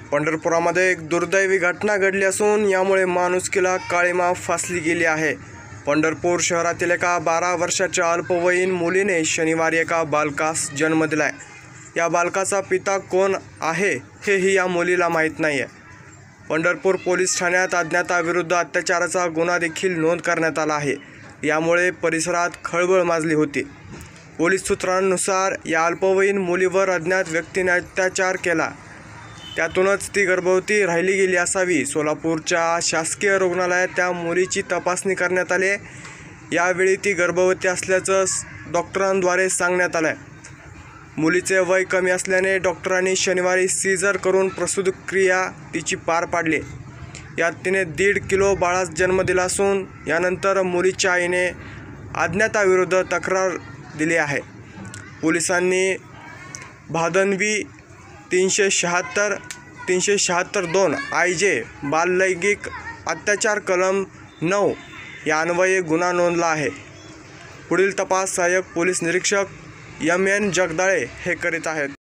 पंढरपुरामध्ये एक दुर्दैवी घटना घडली असून यामुळे माणुसकीला काळीमा फासली गेली आहे। पंढरपूर शहरातील एका 12 वर्षाच्या अल्पवयीन मुलीने शनिवारी एका बालकास जन्म दिलाय। या बालकाचा पिता कोण आहे हेही या मुलीला माहीत नाही आहे। पंढरपूर पोलीस ठाण्यात अज्ञाताविरुद्ध अत्याचाराचा गुन्हा देखील नोंद करण्यात आला आहे। यामुळे परिसरात खळबळ माजली होती। पोलीस सूत्रांनुसार या अल्पवयीन मुलीवर अज्ञात व्यक्तीने अत्याचार केला, त्यातूनच ती गर्भवती राहिली गेली असावी। सोलापूरच्या शासकीय रुग्णालयात त्या मुलीची तपासणी करण्यात आली। यावेळी ती गर्भवती असल्याचं डॉक्टरांद्वारे सांगण्यात आलं। मुलीचे वय कमी असल्याने डॉक्टरांनी शनिवारी सीझर करून प्रसूतिक्रिया तिची पार पाडली। यात तिने 1.5 किलो बाळास जन्म दिला असून यानंतर मुलीच्या आईने अज्ञाताविरुद्ध तक्रार दिली आहे। पोलिसांनी भादनवी 376-2 IJ बाललैंगिक अत्याचार कलम 9 या अन्वये गुन्हा नोंदला आहे। पुढील तपास सहाय्यक पोलीस निरीक्षक MN जगदाळे हे करीत आहेत।